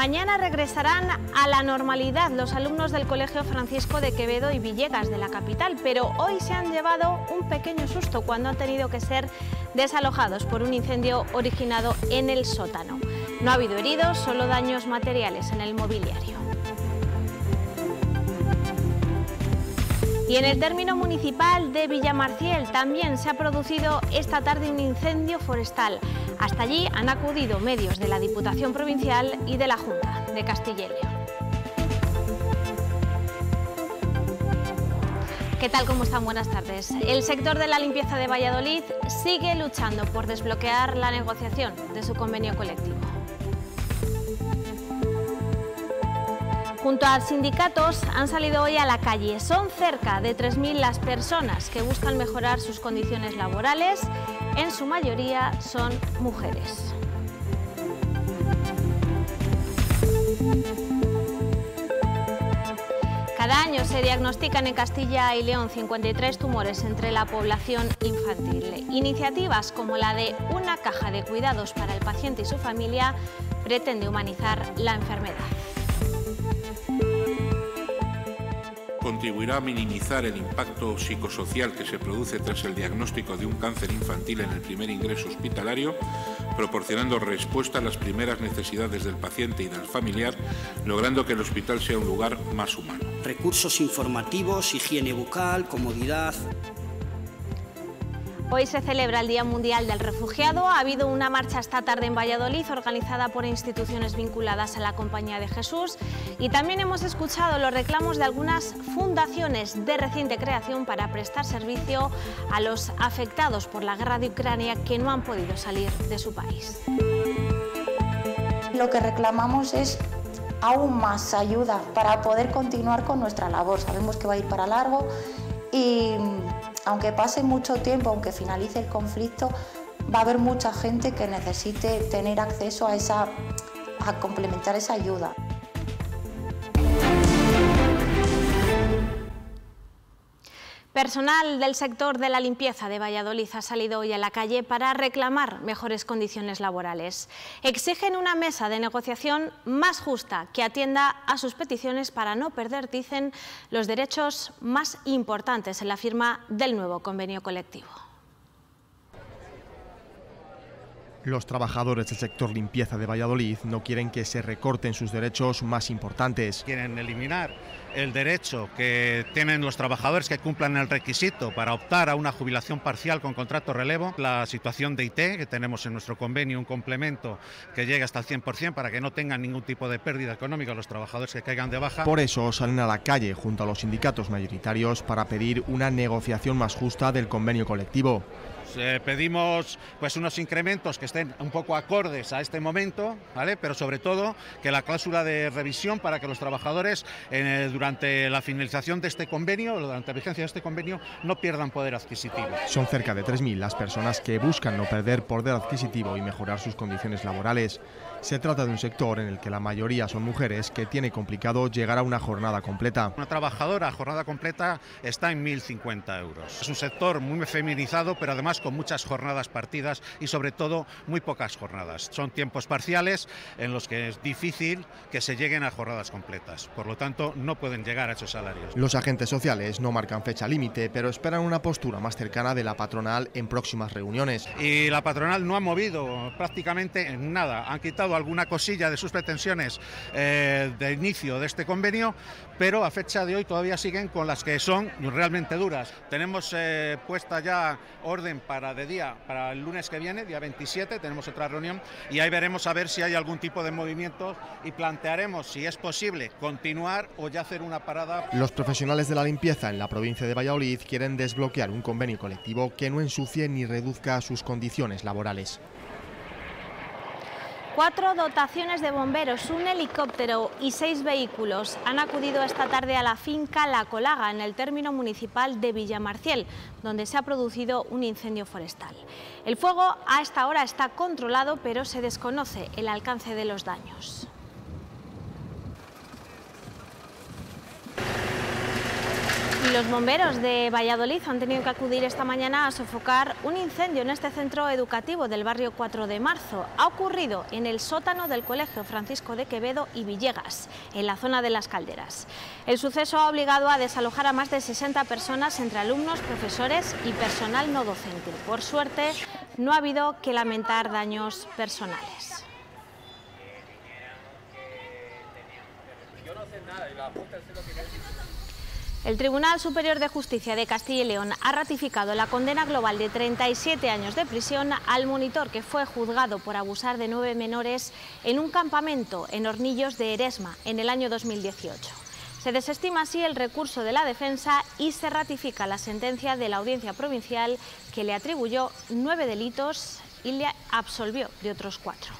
Mañana regresarán a la normalidad los alumnos del Colegio Francisco de Quevedo y Villegas de la capital, pero hoy se han llevado un pequeño susto cuando han tenido que ser desalojados por un incendio originado en el sótano. No ha habido heridos, solo daños materiales en el mobiliario. Y en el término municipal de Villamarciel también se ha producido esta tarde un incendio forestal. Hasta allí han acudido medios de la Diputación Provincial y de la Junta de Castilla y León. ¿Qué tal? ¿Cómo están? Buenas tardes. El sector de la limpieza de Valladolid sigue luchando por desbloquear la negociación de su convenio colectivo. Junto a sindicatos han salido hoy a la calle. Son cerca de 3.000 las personas que buscan mejorar sus condiciones laborales. En su mayoría son mujeres. Cada año se diagnostican en Castilla y León 53 tumores entre la población infantil. Iniciativas como la de una caja de cuidados para el paciente y su familia pretende humanizar la enfermedad. Contribuirá a minimizar el impacto psicosocial que se produce tras el diagnóstico de un cáncer infantil en el primer ingreso hospitalario, proporcionando respuesta a las primeras necesidades del paciente y del familiar, logrando que el hospital sea un lugar más humano. Recursos informativos, higiene bucal, comodidad. Hoy se celebra el Día Mundial del Refugiado. Ha habido una marcha esta tarde en Valladolid organizada por instituciones vinculadas a la Compañía de Jesús y también hemos escuchado los reclamos de algunas fundaciones de reciente creación para prestar servicio a los afectados por la guerra de Ucrania que no han podido salir de su país. Lo que reclamamos es aún más ayuda para poder continuar con nuestra labor. Sabemos que va a ir para largo y aunque pase mucho tiempo, aunque finalice el conflicto, va a haber mucha gente que necesite tener acceso a complementar esa ayuda. Personal del sector de la limpieza de Valladolid ha salido hoy a la calle para reclamar mejores condiciones laborales. Exigen una mesa de negociación más justa que atienda a sus peticiones para no perder, dicen, los derechos más importantes en la firma del nuevo convenio colectivo. Los trabajadores del sector limpieza de Valladolid no quieren que se recorten sus derechos más importantes. Quieren eliminar el derecho que tienen los trabajadores que cumplan el requisito para optar a una jubilación parcial con contrato relevo. La situación de IT, que tenemos en nuestro convenio un complemento que llegue hasta el 100% para que no tengan ningún tipo de pérdida económica los trabajadores que caigan de baja. Por eso salen a la calle junto a los sindicatos mayoritarios para pedir una negociación más justa del convenio colectivo. Pedimos pues unos incrementos que estén un poco acordes a este momento, ¿vale? Pero sobre todo que la cláusula de revisión para que los trabajadores durante la finalización de este convenio, durante la vigencia de este convenio, no pierdan poder adquisitivo. Son cerca de 3.000 las personas que buscan no perder poder adquisitivo y mejorar sus condiciones laborales. Se trata de un sector en el que la mayoría son mujeres que tiene complicado llegar a una jornada completa. Una trabajadora a jornada completa está en 1.050 euros. Es un sector muy feminizado, pero además con muchas jornadas partidas y sobre todo muy pocas jornadas. Son tiempos parciales en los que es difícil que se lleguen a jornadas completas. Por lo tanto, no pueden llegar a esos salarios. Los agentes sociales no marcan fecha límite, pero esperan una postura más cercana de la patronal en próximas reuniones. Y la patronal no ha movido prácticamente en nada. Han quitado alguna cosilla de sus pretensiones de inicio de este convenio, pero a fecha de hoy todavía siguen con las que son realmente duras. Tenemos puesta ya orden para el lunes que viene, día 27, tenemos otra reunión y ahí veremos a ver si hay algún tipo de movimiento y plantearemos si es posible continuar o ya hacer una parada. Los profesionales de la limpieza en la provincia de Valladolid quieren desbloquear un convenio colectivo que no ensucie ni reduzca sus condiciones laborales. 4 dotaciones de bomberos, un helicóptero y 6 vehículos han acudido esta tarde a la finca La Colaga, en el término municipal de Villamarciel, donde se ha producido un incendio forestal. El fuego a esta hora está controlado, pero se desconoce el alcance de los daños. Y los bomberos de Valladolid han tenido que acudir esta mañana a sofocar un incendio en este centro educativo del barrio 4 de Marzo. Ha ocurrido en el sótano del Colegio Francisco de Quevedo y Villegas, en la zona de Las Calderas. El suceso ha obligado a desalojar a más de 60 personas entre alumnos, profesores y personal no docente. Por suerte, no ha habido que lamentar daños personales. El Tribunal Superior de Justicia de Castilla y León ha ratificado la condena global de 37 años de prisión al monitor que fue juzgado por abusar de 9 menores en un campamento en Hornillos de Eresma en el año 2018. Se desestima así el recurso de la defensa y se ratifica la sentencia de la Audiencia Provincial que le atribuyó 9 delitos y le absolvió de otros 4.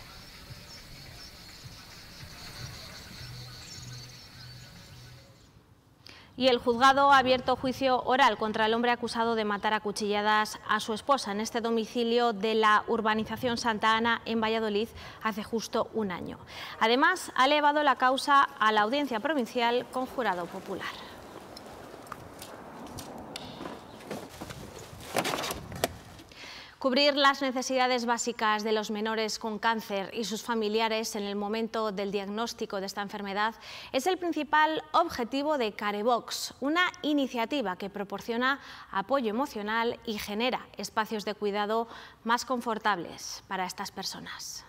Y el juzgado ha abierto juicio oral contra el hombre acusado de matar a cuchilladas a su esposa en este domicilio de la urbanización Santa Ana en Valladolid hace justo un año. Además, ha elevado la causa a la Audiencia Provincial con jurado popular. Cubrir las necesidades básicas de los menores con cáncer y sus familiares en el momento del diagnóstico de esta enfermedad es el principal objetivo de Carebox, una iniciativa que proporciona apoyo emocional y genera espacios de cuidado más confortables para estas personas.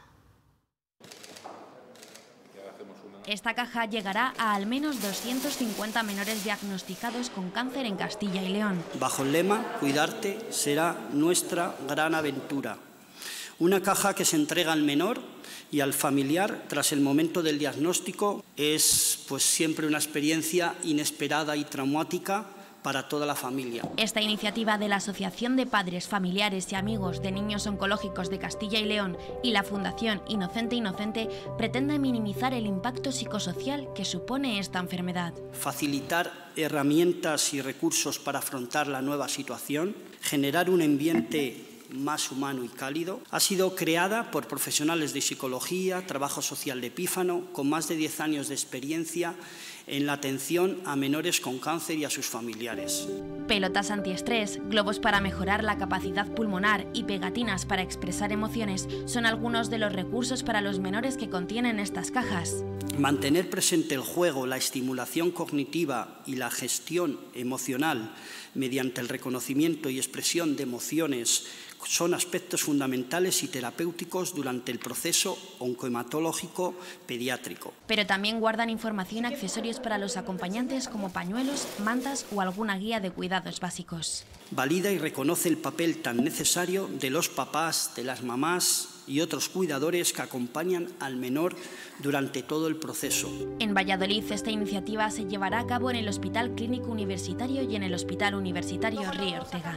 Esta caja llegará a al menos 250 menores diagnosticados con cáncer en Castilla y León. Bajo el lema "Cuidarte será nuestra gran aventura". Una caja que se entrega al menor y al familiar tras el momento del diagnóstico. Es siempre una experiencia inesperada y traumática para toda la familia. Esta iniciativa de la Asociación de Padres, Familiares y Amigos de Niños Oncológicos de Castilla y León y la Fundación Inocente Inocente pretende minimizar el impacto psicosocial que supone esta enfermedad. Facilitar herramientas y recursos para afrontar la nueva situación, generar un ambiente más humano y cálido. Ha sido creada por profesionales de psicología, trabajo social de Pífano, con más de 10 años de experiencia en la atención a menores con cáncer y a sus familiares. Pelotas antiestrés, globos para mejorar la capacidad pulmonar y pegatinas para expresar emociones son algunos de los recursos para los menores que contienen estas cajas. Mantener presente el juego, la estimulación cognitiva y la gestión emocional mediante el reconocimiento y expresión de emociones son aspectos fundamentales y terapéuticos durante el proceso oncohematológico pediátrico. Pero también guardan información y accesorios para los acompañantes como pañuelos, mantas o alguna guía de cuidados básicos. Valida y reconoce el papel tan necesario de los papás, de las mamás y otros cuidadores que acompañan al menor durante todo el proceso. En Valladolid esta iniciativa se llevará a cabo en el Hospital Clínico Universitario y en el Hospital Universitario Río Ortega.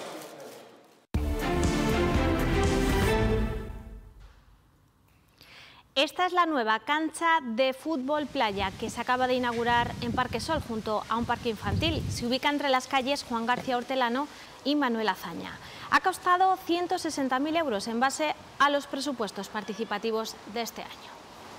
Esta es la nueva cancha de fútbol playa que se acaba de inaugurar en Parque Sol junto a un parque infantil. Se ubica entre las calles Juan García Hortelano y Manuel Azaña. Ha costado 160.000 euros en base a los presupuestos participativos de este año.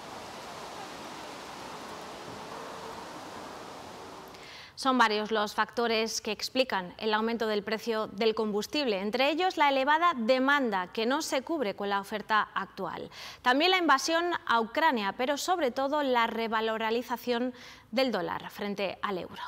Son varios los factores que explican el aumento del precio del combustible, entre ellos la elevada demanda que no se cubre con la oferta actual. También la invasión a Ucrania, pero sobre todo la revalorización del dólar frente al euro.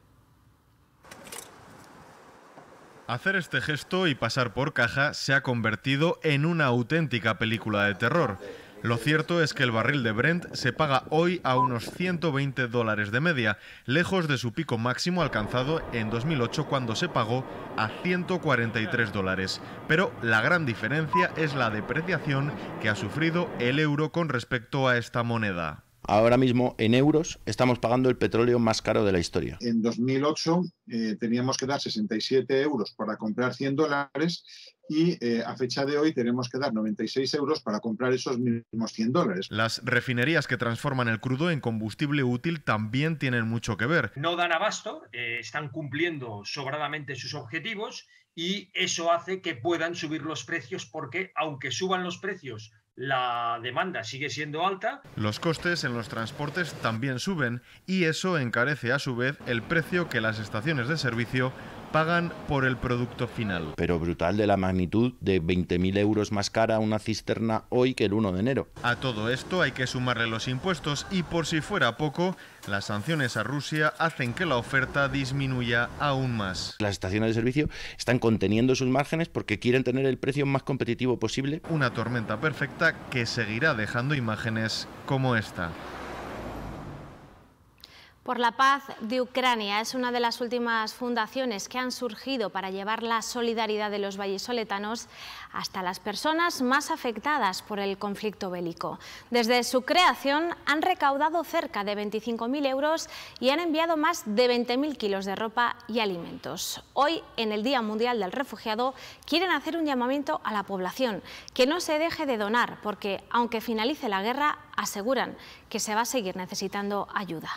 Hacer este gesto y pasar por caja se ha convertido en una auténtica película de terror. Lo cierto es que el barril de Brent se paga hoy a unos $120 de media, lejos de su pico máximo alcanzado en 2008 cuando se pagó a $143. Pero la gran diferencia es la depreciación que ha sufrido el euro con respecto a esta moneda. Ahora mismo, en euros, estamos pagando el petróleo más caro de la historia. En 2008 teníamos que dar 67 euros para comprar $100 y a fecha de hoy tenemos que dar 96 euros para comprar esos mismos $100. Las refinerías que transforman el crudo en combustible útil también tienen mucho que ver. No dan abasto, están cumpliendo sobradamente sus objetivos y eso hace que puedan subir los precios porque, aunque suban los precios la demanda sigue siendo alta. Los costes en los transportes también suben y eso encarece a su vez el precio que las estaciones de servicio pagan por el producto final. Pero brutal, de la magnitud de 20.000 euros más cara una cisterna hoy que el 1 de enero. A todo esto hay que sumarle los impuestos y, por si fuera poco, las sanciones a Rusia hacen que la oferta disminuya aún más. Las estaciones de servicio están conteniendo sus márgenes porque quieren tener el precio más competitivo posible. Una tormenta perfecta que seguirá dejando imágenes como esta. Por la paz de Ucrania es una de las últimas fundaciones que han surgido para llevar la solidaridad de los vallisoletanos hasta las personas más afectadas por el conflicto bélico. Desde su creación han recaudado cerca de 25.000 euros y han enviado más de 20.000 kilos de ropa y alimentos. Hoy, en el Día Mundial del Refugiado, quieren hacer un llamamiento a la población, que no se deje de donar, porque aunque finalice la guerra, aseguran que se va a seguir necesitando ayuda.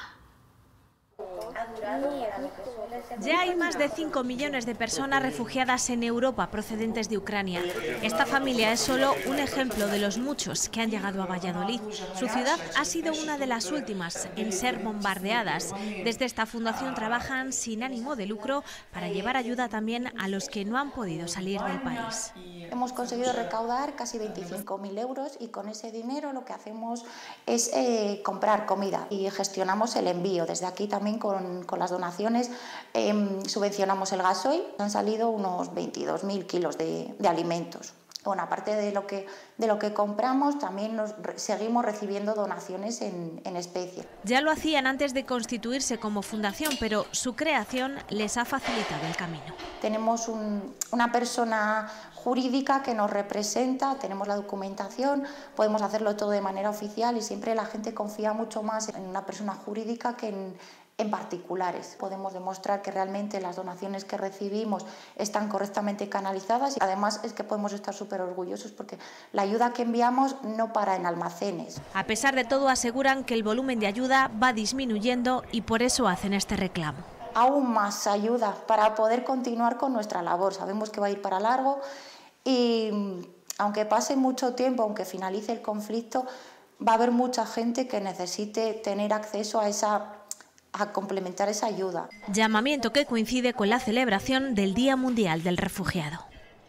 Ya hay más de 5 millones de personas refugiadas en Europa procedentes de Ucrania. Esta familia es solo un ejemplo de los muchos que han llegado a Valladolid. Su ciudad ha sido una de las últimas en ser bombardeadas. Desde esta fundación trabajan sin ánimo de lucro para llevar ayuda también a los que no han podido salir del país. Hemos conseguido recaudar casi 25.000 euros y con ese dinero lo que hacemos es comprar comida y gestionamos el envío. Desde aquí también con las donaciones subvencionamos el gasoil. Han salido unos 22.000 kilos de alimentos. Bueno, aparte de lo que compramos, también seguimos recibiendo donaciones en especie. Ya lo hacían antes de constituirse como fundación, pero su creación les ha facilitado el camino. Tenemos una persona jurídica que nos representa, tenemos la documentación, podemos hacerlo todo de manera oficial y siempre la gente confía mucho más en una persona jurídica que en particulares. Podemos demostrar que realmente las donaciones que recibimos están correctamente canalizadas y además es que podemos estar súper orgullosos porque la ayuda que enviamos no para en almacenes. A pesar de todo, aseguran que el volumen de ayuda va disminuyendo y por eso hacen este reclamo. Aún más ayuda para poder continuar con nuestra labor. Sabemos que va a ir para largo y aunque pase mucho tiempo, aunque finalice el conflicto, va a haber mucha gente que necesite tener acceso a complementar esa ayuda. Llamamiento que coincide con la celebración del Día Mundial del Refugiado.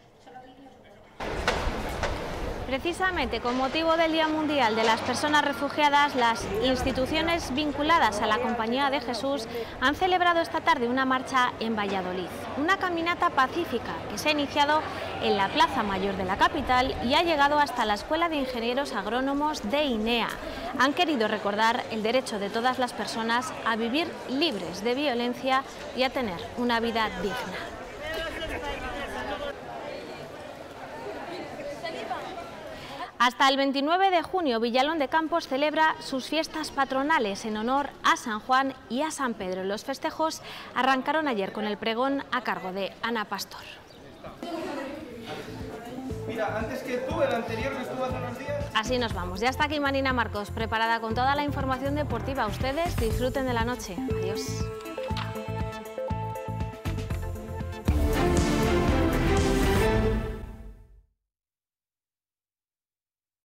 Precisamente con motivo del Día Mundial de las Personas Refugiadas, las instituciones vinculadas a la Compañía de Jesús han celebrado esta tarde una marcha en Valladolid. Una caminata pacífica que se ha iniciado en la Plaza Mayor de la capital y ha llegado hasta la Escuela de Ingenieros Agrónomos de INEA. Han querido recordar el derecho de todas las personas a vivir libres de violencia y a tener una vida digna. Hasta el 29 de junio, Villalón de Campos celebra sus fiestas patronales en honor a San Juan y a San Pedro. Los festejos arrancaron ayer con el pregón a cargo de Ana Pastor. Mira, antes que tú, el anterior que estuvo hace unos días... Así nos vamos. Ya está aquí Marina Marcos, preparada con toda la información deportiva. Ustedes disfruten de la noche. Adiós.